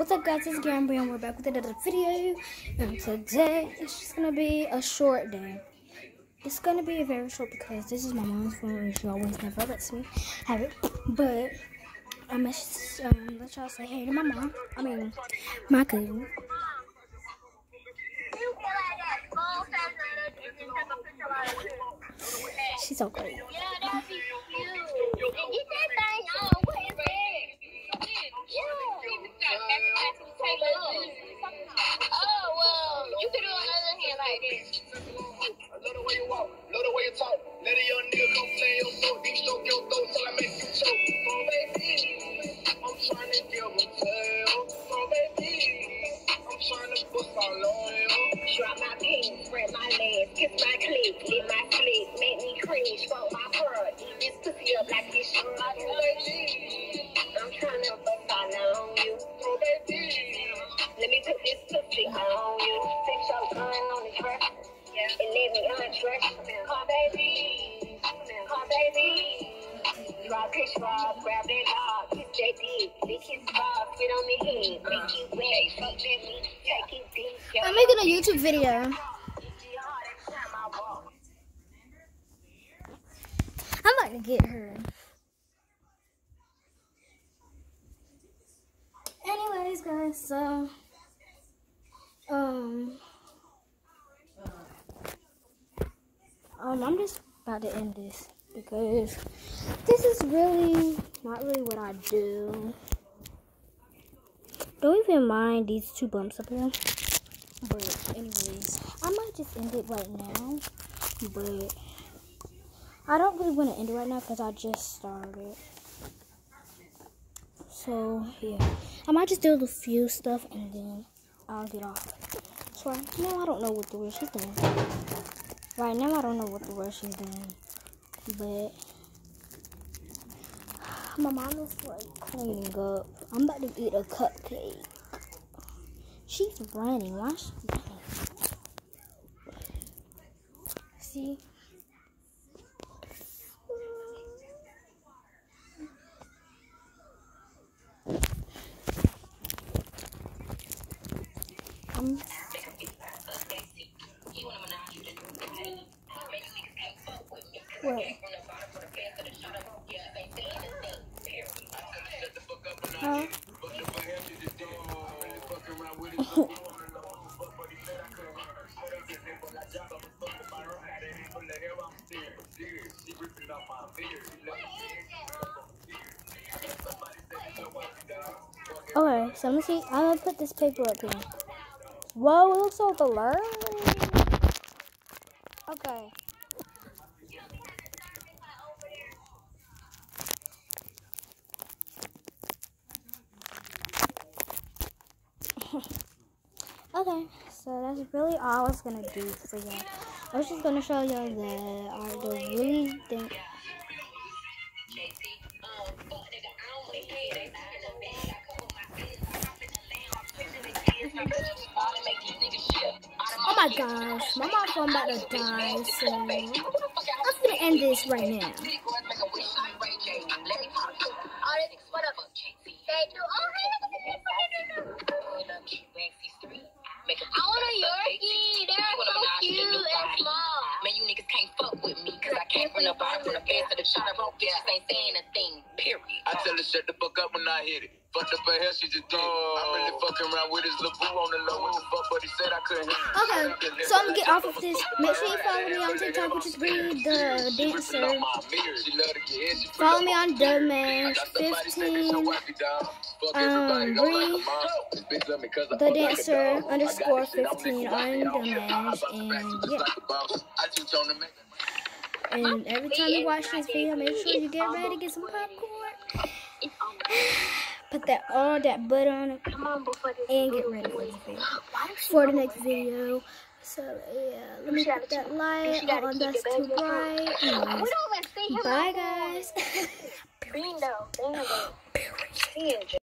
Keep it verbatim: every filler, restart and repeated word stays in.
What's up, guys? It's Gambry and we're back with another video. And today it's just gonna be a short day. It's gonna be very short because this is my mom's phone and she always never lets me have it. But I'm gonna um, let y'all say hey to my mom. I mean, my cousin. She's so great. Yeah, that'd be cute. And get that thing on. What is that? Oh, well, you could do another hand like this. Love the way you walk, love the way you talk. Let a young nigga come play your soul. Deep stroke your throat till I make you choke. Oh, baby, I'm trying to give them tail. Oh, baby, I'm trying to bust all on you. Drop my pants, spread my legs, kiss my clit, lick my slit, make me cringe, fuck my pearl, eat this pussy up like this shit. Oh, baby, I'm trying to bust all on you. Oh, baby, let me put this pussy on you. Fix your gun on the dresser, yeah, and let me undress. Come, baby, come, baby. Drop his rock, grab that log, kiss that dick, lick his spot, spit on the head, make you wet, fuck that meat, take his dick. I'm making a YouTube video. I'm about to get her. Anyways, guys, so um um I'm just about to end this because this is really not really what I do. Don't even mind these two bumps up here. But anyways, I might just end it right now. But I don't really want to end it right now because I just started. So yeah, I might just do a few stuff and then I'll get off. So right now I don't know what the word she's doing. Right now I don't know what the word she's doing. But my mom is like cleaning up. I'm about to eat a cupcake. She's running. Why is she running? See? Um, what? Huh? Okay, so let me see. I'm gonna put this paper up here. Whoa, it looks so blurry. Okay. Okay, so that's really all I was gonna do for y'all. I was just gonna show y'all that I don't really think. Oh my gosh, my mom's phone about to die, so I'm gonna end this right now. I want a Yorkie. They're so cute and small. Man, you niggas can't fuck with me because I came from the bottom, from the fence to the shot. I broke bitches ain't saying a thing, period. I tell her shut the fuck up when I hit it. Fucked up her hair, she just did. I'm really fucking around with his little boo on the low. What the fuck, but he said I couldn't hear him. Okay, so I'm gonna get off of this. Make sure you follow me on TikTok, which is Bree the Dancer. Follow me on Dumbash fifteen. Um, Bree the Dancer underscore fifteen on Dumbash, and yeah. And every time you watch this video, make sure you get ready to get some popcorn. Put that all that butter on it and get ready for the video. For the next video. So yeah, let me put that light on. That's too bright. Anyways, bye guys.